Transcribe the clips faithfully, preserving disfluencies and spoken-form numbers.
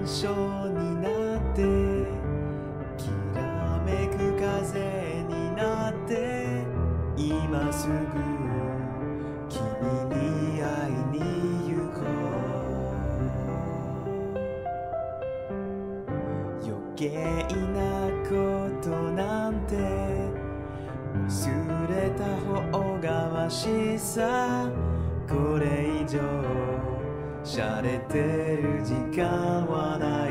象になってきらめく風になって今すぐ君に会いに行こう。余計なことなんて忘れた方がましさ。これ以上洒落てる時間はない。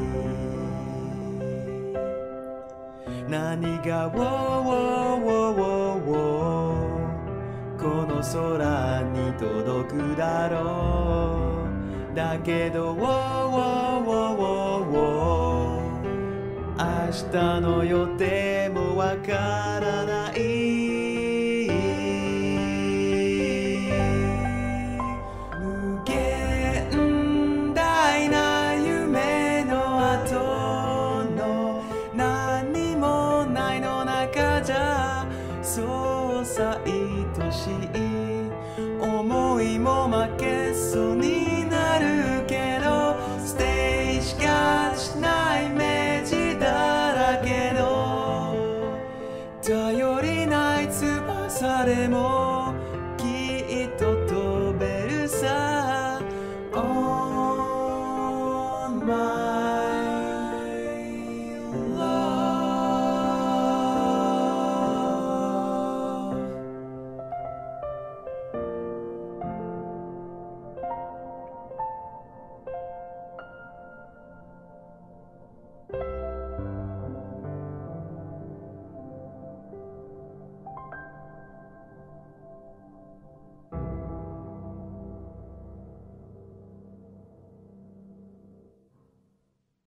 何が「ウォーウォーウォーウォーウォー」この空に届くだろう。だけど「ウォーウォーウォーウォーウォー」明日の予定もわからない。無限大な夢の後の何もないの中じゃそうさ愛しい思いも負けそうになるけどステージがしないイメージだらけど頼りない翼でも